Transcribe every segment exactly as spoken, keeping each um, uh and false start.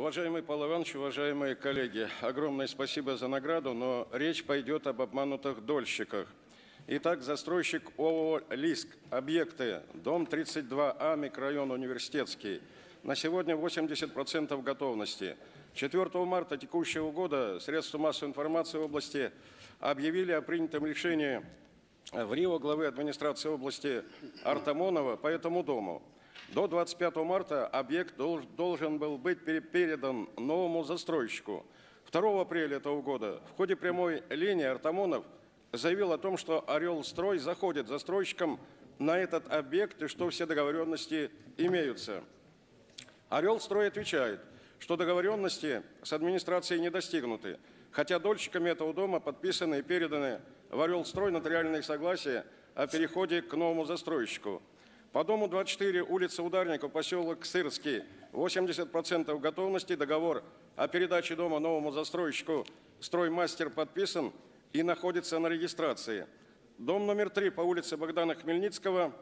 Уважаемый Павел Иванович, уважаемые коллеги, огромное спасибо за награду, но речь пойдет об обманутых дольщиках. Итак, застройщик ООО «Лиск», объекты, дом тридцать два А, микрорайон Университетский, на сегодня восемьдесят процентов готовности. четвёртого марта текущего года средства массовой информации в области объявили о принятом решении в РИО главы администрации области Артамонова по этому дому. До двадцать пятого марта объект должен был быть передан новому застройщику. второго апреля этого года в ходе прямой линии Артамонов заявил о том, что «Орел-строй» заходит застройщиком на этот объект и что все договоренности имеются. «Орел-строй» отвечает, что договоренности с администрацией не достигнуты, хотя дольщиками этого дома подписаны и переданы в «Орел-строй» нотариальные согласия о переходе к новому застройщику. По дому двадцать четыре, улица Ударников, поселок Сырский, восемьдесят процентов готовности, договор о передаче дома новому застройщику «Строймастер» подписан и находится на регистрации. Дом номер три по улице Богдана Хмельницкого,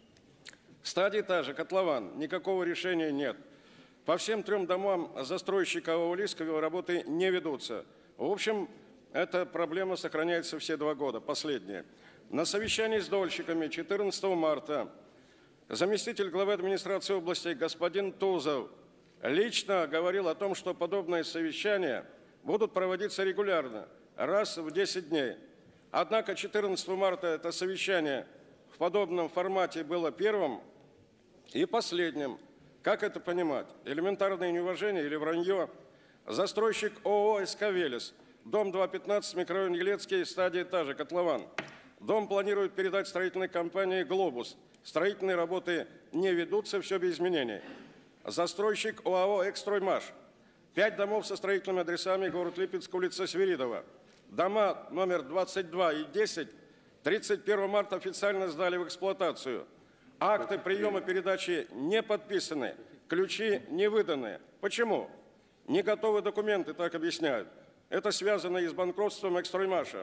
стадия этажа, котлован, никакого решения нет. По всем трем домам застройщика ООО «Лиск» работы не ведутся. В общем, эта проблема сохраняется все два года, последняя. На совещании с дольщиками четырнадцатого марта заместитель главы администрации области господин Тузов лично говорил о том, что подобные совещания будут проводиться регулярно, раз в десять дней. Однако четырнадцатого марта это совещание в подобном формате было первым и последним. Как это понимать? Элементарное неуважение или вранье? Застройщик ООО «СК Велес», дом два пятнадцать, микрорайон Елецкий, стадия этажа, котлован. Дом планирует передать строительной компании «Глобус». Строительные работы не ведутся, все без изменений. Застройщик ОАО «Экстроймаш». Пять домов со строительными адресами: город Липецк, улица Свиридова. Дома номер двадцать два и десять тридцать первого марта официально сдали в эксплуатацию. Акты приема передачи не подписаны, ключи не выданы. Почему? Не готовы документы, так объясняют. Это связано и с банкротством «Экстроймаша».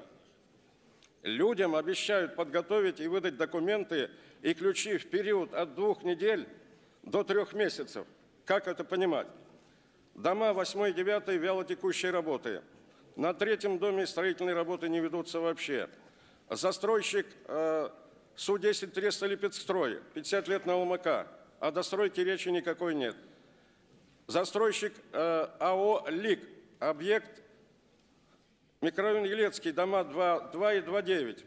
Людям обещают подготовить и выдать документы и ключи в период от двух недель до трех месяцев. Как это понимать? Дома восьмой и девятой вялотекущей работы. На третьем доме строительные работы не ведутся вообще. Застройщик э, Су десять Треста Липецкстрой, пятьдесят лет на ЛМК. О достройке речи никакой нет. Застройщик э, АО «Лик», объект микрорайон Елецкий, дома два и два девять.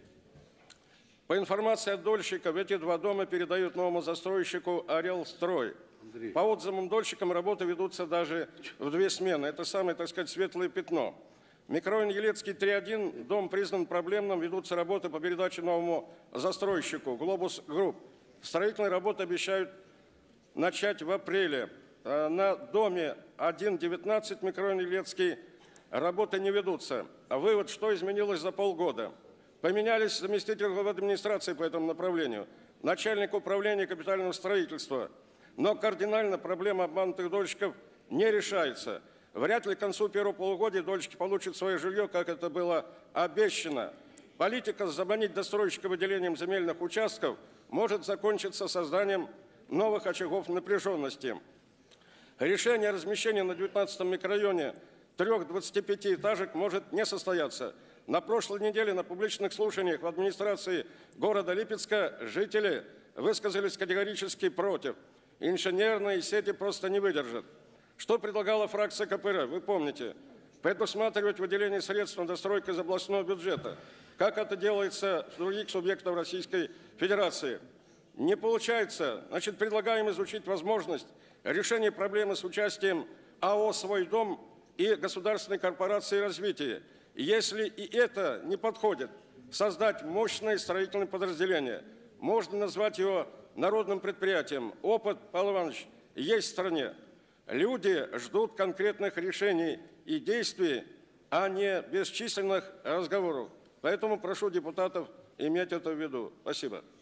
По информации от дольщиков, эти два дома передают новому застройщику «Орел-строй». Андрей. По отзывам дольщикам работы ведутся даже в две смены. Это самое, так сказать, светлое пятно. Микрорайон Елецкий три один, дом признан проблемным, ведутся работы по передаче новому застройщику «Глобус Групп». Строительные работы обещают начать в апреле. На доме один девятнадцать, микрорайон Елецкий, работы не ведутся. А вывод, что изменилось за полгода? Поменялись заместитель главы администрации по этому направлению, начальник управления капитального строительства. Но кардинально проблема обманутых дольщиков не решается. Вряд ли к концу первого полугодия дольщики получат свое жилье, как это было обещано. Политика заманить застройщика выделением земельных участков может закончиться созданием новых очагов напряженности. Решение о размещении на девятнадцатом микрорайоне трех двадцатипятиэтажек может не состояться. На прошлой неделе на публичных слушаниях в администрации города Липецка жители высказались категорически против. Инженерные сети просто не выдержат. Что предлагала фракция КПРФ? Вы помните. Предусматривать выделение средств на достройку из областного бюджета. Как это делается в других субъектах Российской Федерации? Не получается. Значит, предлагаем изучить возможность решения проблемы с участием АО «Свой дом» и государственной корпорации развития. Если и это не подходит, создать мощное строительное подразделение. Можно назвать его народным предприятием. Опыт, Павел Иванович, есть в стране. Люди ждут конкретных решений и действий, а не бесчисленных разговоров. Поэтому прошу депутатов иметь это в виду. Спасибо.